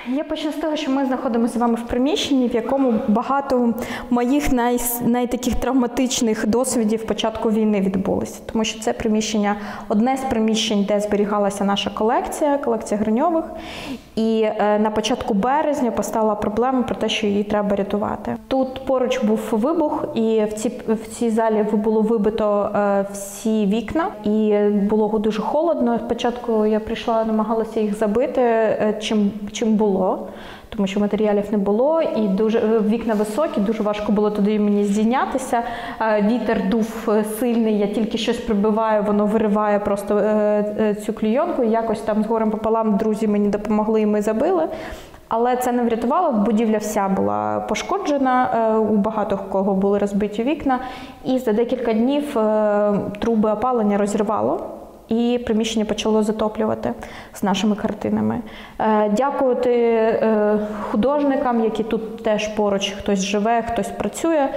Я почну з того, що ми знаходимося з вами в приміщенні, в якому багато моїх найтаких травматичних досвідів початку війни відбулося. Тому що це приміщення, одне з приміщень, де зберігалася наша колекція Гриньових. І на початку березня постала проблема про те, що її треба рятувати. Тут поруч був вибух, і в цій залі було вибито всі вікна, і було дуже холодно. Спочатку я прийшла, намагалася їх забити, чим було, тому що матеріалів не було, і вікна високі, дуже важко було туди мені здійнятися. Вітер дув сильний, я тільки щось прибиваю, воно вириває просто цю клейонку, і якось там з горем пополам друзі мені допомогли, і ми забили. Але це не врятувало, будівля вся була пошкоджена, у багато кого були розбиті вікна, і за декілька днів труби опалення розірвало. І приміщення почало затоплювати з нашими картинами. Дякувати художникам, які тут теж поруч, хтось живе, хтось працює,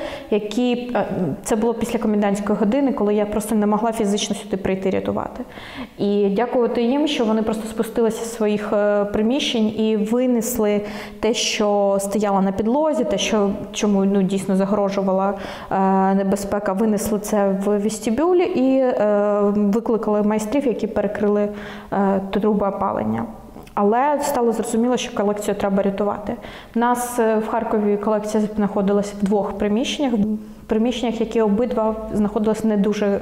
це було після комендантської години, коли я просто не могла фізично сюди прийти рятувати. І дякувати їм, що вони просто спустилися з своїх приміщень і винесли те, що стояло на підлозі, те, чому дійсно загрожувала небезпека, винесли це в вестибюлі і викликали майстрів, які перекрили труби опалення. Але стало зрозуміло, що колекцію треба рятувати. У нас в Харкові колекція знаходилася в двох приміщеннях, які обидва знаходилися не дуже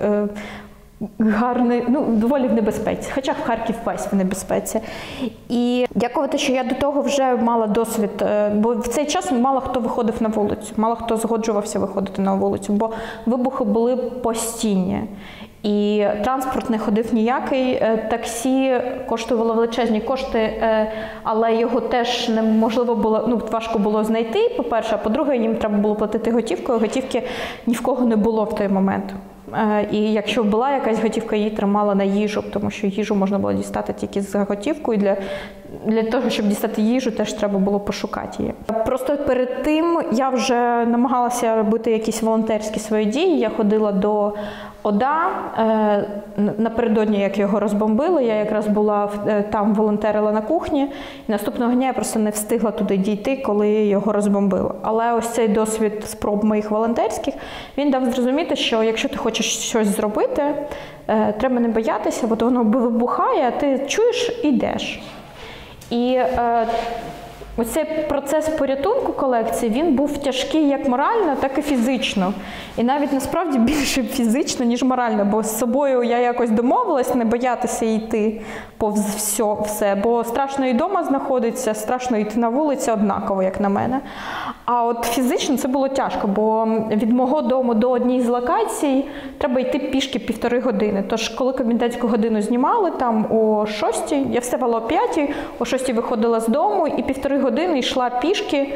гарний, доволі в небезпеці, хоча Харків весь в небезпеці. І дякувати, що я до того вже мала досвід, бо в цей час мало хто виходив на вулицю, мало хто згоджувався виходити на вулицю, бо вибухи були постійні. І транспорт не ходив ніякий, таксі коштувало величезні кошти, але його теж неможливо було, важко було знайти, по-перше, а по-друге, їм треба було платити готівкою, готівки ні в кого не було в той момент. І якщо була якась готівка, її тримала на їжу, тому що їжу можна було дістати тільки за готівкою, для того, щоб дістати їжу, теж треба було пошукати її. Просто перед тим я вже намагалася робити якісь волонтерські свої дії, я ходила до ОДА, напередодні, як його розбомбили, я якраз була там, волонтерила на кухні, і наступного дня я просто не встигла туди дійти, коли його розбомбили. Але ось цей досвід спроб моїх волонтерських, він дав зрозуміти, що якщо ти хочеш щось зробити, треба не боятися, бо воно вибухає, а ти чуєш і йдеш. І ось цей процес порятунку колекції, він був тяжкий як морально, так і фізично. І навіть насправді більше фізично, ніж морально, бо з собою я якось домовилась не боятися йти повз все, бо страшно і вдома знаходитися, страшно йти на вулиці однаково, як на мене. А от фізично це було тяжко, бо від мого дому до однієї з локацій треба йти пішки 1,5 години. Тож, коли комендантську годину знімали, там о 6-й, я вставала о 5-й, о 6-й виходила з дому і 1,5 години йшла пішки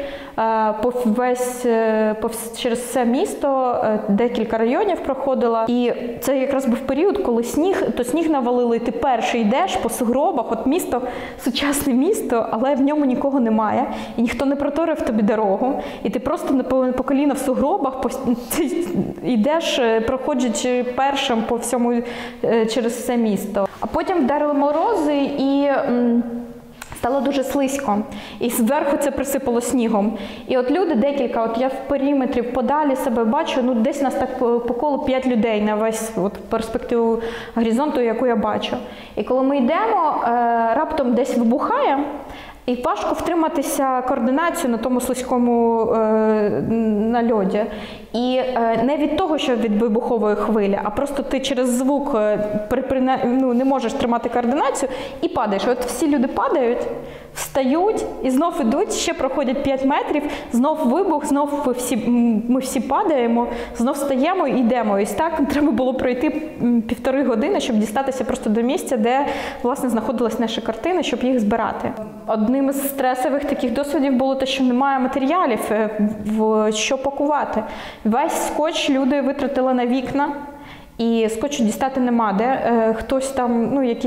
через все місто, декілька районів проходила. І це якраз був період, коли сніг навалили, і ти перший йдеш по сугробах, от місто, сучасне місто, але в ньому нікого немає, і ніхто не проторив тобі дорогу, і ти просто по коліна в сугробах йдеш, проходячи першим по всьому через все місто. А потім вдарили морози, і стало дуже слизько, і зверху це присипало снігом. І от люди декілька, я в периметрі подалі себе бачу, десь нас так по колу 5 людей на весь перспективу горизонту, яку я бачу. І коли ми йдемо, раптом десь вибухає, і важко втриматися координацію на тому слизькому на льоді. І не від того, що від вибухової хвилі, а просто ти через звук не можеш тримати координацію і падаєш. От всі люди падають, встають і знов ідуть, ще проходять 5 метрів, знов вибух, знов ми всі падаємо, знов встаємо і йдемо. І так треба було пройти 1,5 години, щоб дістатися просто до місця, де, власне, знаходилась наша картина, щоб їх збирати. Одним із стресових таких досвідів було те, що немає матеріалів, в що пакувати. Весь скотч люди витратили на вікна, і скотчу дістати нема де. Хтось там, якісь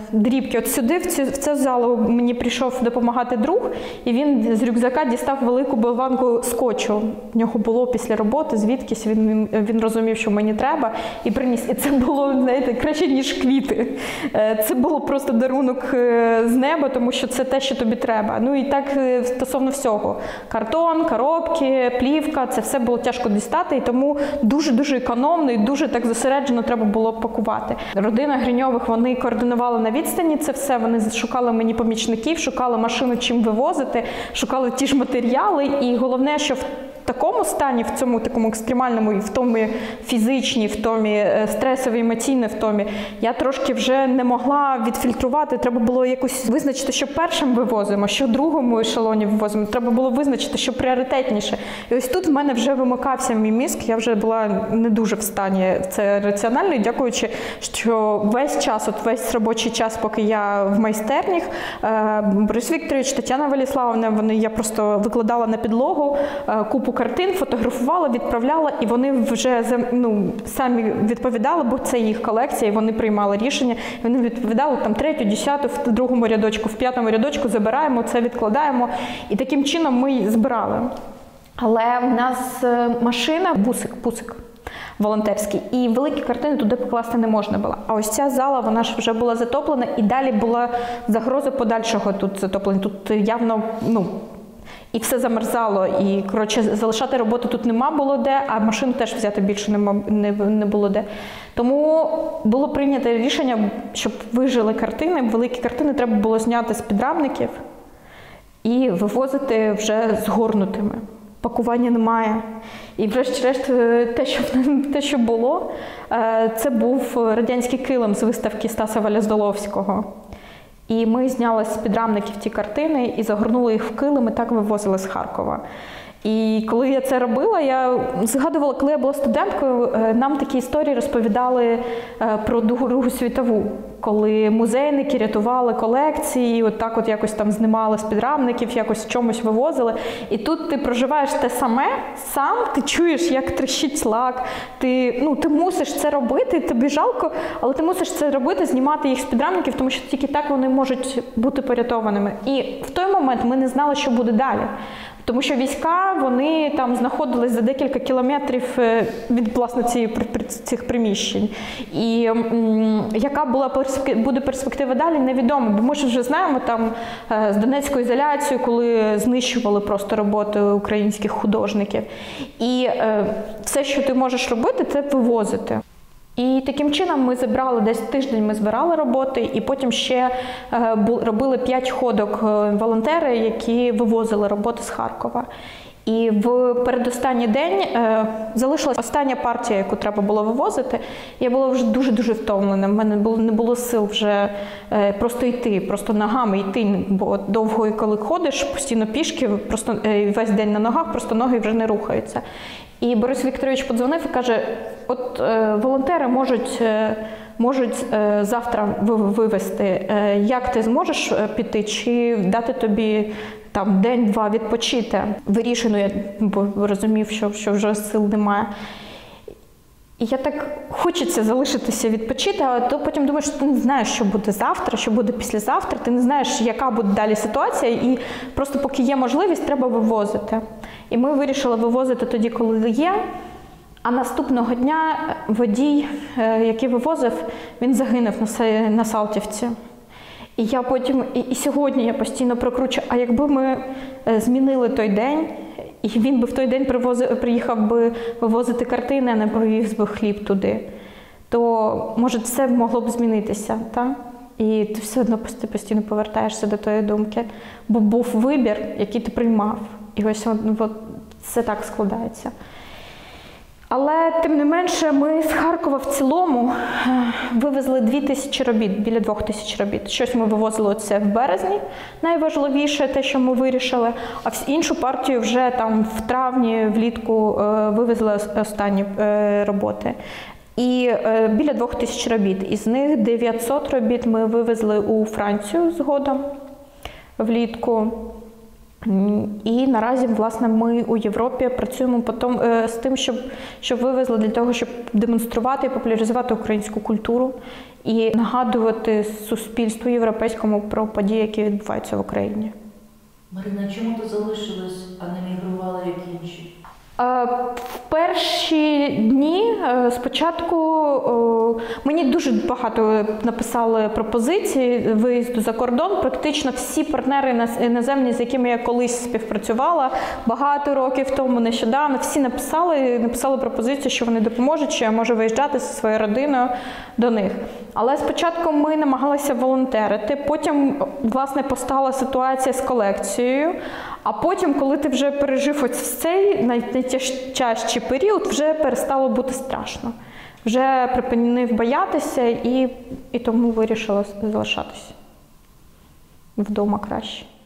дрібки. От сюди, в цю залу мені прийшов допомагати друг, і він з рюкзака дістав велику болванку скотчу. В нього було після роботи, звідкись він розумів, що мені треба, і приніс. І це було, знаєте, краще, ніж квіти. Це було просто дарунок з неба, тому що це те, що тобі треба. Ну і так стосовно всього. Картон, коробки, плівка, це все було тяжко дістати, і тому дуже-дуже економно і дуже так зосереджено треба було пакувати. Родина Гриньових, вони координували на відстані це все, вони шукали мені помічників, шукали машину, чим вивозити, шукали ті ж матеріали, і головне, що в такому стані, в цьому такому екстремальному, і в тому фізичній, в тому стресовій, емоційній втомі, я трошки вже не могла відфільтрувати. Треба було якось визначити, що першим вивозимо, що другому ешелоні вивозимо. Треба було визначити, що пріоритетніше. І ось тут в мене вже вимикався мій мізк, я вже була не дуже в стані це раціонально, і дякуючи, що весь час, от весь робочий час, поки я в майстернях, Борис Вікторович, Тетяна Валіславовна, я просто викладала на підлогу купу картин, фотографувала, відправляла, і вони вже самі відповідали, бо це їх колекція, і вони приймали рішення. І вони відповідали там 3, 10, в другому рядочку, в 5-му рядочку забираємо, це відкладаємо. І таким чином ми збирали. Але в нас машина, пусик волонтерський, і великі картини туди покласти не можна було. А ось ця зала, вона ж вже була затоплена, і далі була загроза подальшого тут затоплення. Тут явно, і все замерзало, і, коротше, залишати роботу тут нема було де, а машину теж взяти більше не було де. Тому було прийнято рішення, щоб вижили картини, великі картини треба було зняти з підрамників і вивозити вже згорнутими. Пакування немає. І врешті-решт те, що було, це був радянський килим з виставки Стаса Валездоловського. І ми зняли з підрамників ті картини і загорнули їх в килим, і так вивозили з Харкова. І коли я це робила, я згадувала, коли я була студенткою, нам такі історії розповідали про Другу світову, коли музейники рятували колекції, от якось там знімали з підрамників, якось в чомусь вивозили. І тут ти проживаєш те саме, сам, ти чуєш, як тріщить лак, ти мусиш це робити, тобі жалко, але ти мусиш це робити, знімати їх з підрамників, тому що тільки так вони можуть бути порятованими. І в той момент ми не знали, що буде далі. Тому що війська, вони там знаходились за декілька кілометрів від, власне, цих приміщень. І яка буде перспектива далі, невідомо. Бо ми ж вже знаємо там з Донецькою ізоляцією, коли знищували просто роботи українських художників. І все, що ти можеш робити, це вивозити. І таким чином ми зібрали, десь тиждень ми збирали роботи, і потім ще робили 5 ходок волонтери, які вивозили роботи з Харкова. І в передостанній день залишилась остання партія, яку треба було вивозити. Я була вже дуже-дуже втомлена, в мене не було сил вже просто йти, просто ногами йти, бо довго, коли ходиш, постійно пішки, просто весь день на ногах, просто ноги вже не рухаються. І Борис Вікторович подзвонив і каже, от волонтери можуть завтра вивезти, як ти зможеш піти, чи дати тобі там день-два відпочити. Вирішено, бо розумів, що вже сил немає. І я так хочеться залишитися відпочити, а то потім думаєш, що ти не знаєш, що буде завтра, що буде післязавтра, ти не знаєш, яка буде далі ситуація, і просто поки є можливість, треба вивозити. І ми вирішили вивозити тоді, коли є, а наступного дня водій, який вивозив, він загинув на Салтівці. І я потім, і сьогодні я постійно прокручую, а якби ми змінили той день, і він би в той день приїхав би вивозити картини, а не привіз би хліб туди, то, може, все могло б змінитися, так? І ти все одно постійно повертаєшся до тої думки, бо був вибір, який ти приймав. І ось це так складається. Але, тим не менше, ми з Харкова в цілому вивезли 2000 робіт, біля 2000 робіт. Щось ми вивозили оце в березні, найважливіше те, що ми вирішили, а іншу партію вже там в травні, влітку вивезли останні роботи. І біля 2000 робіт. Із них 900 робіт ми вивезли у Францію згодом влітку. І наразі, власне, ми у Європі працюємо з тим, щоб вивезли для того, щоб демонструвати і популяризувати українську культуру і нагадувати суспільству європейському про події, які відбуваються в Україні. Марина, чому ти залишилась, а не мігрувала, як інші? В перші дні спочатку мені дуже багато написали пропозицій виїзду за кордон. Практично всі партнери іноземні, з якими я колись співпрацювала багато років тому, нещодавно, всі написали пропозицію, що вони допоможуть, що я можу виїжджати зі своєю родиною до них. Але спочатку ми намагалися волонтерити, потім, власне, постала ситуація з колекцією, а потім, коли ти вже пережив ось цей найтяжчий період, вже перестало бути страшно. Вже припинив боятися і тому вирішила залишатися вдома краще.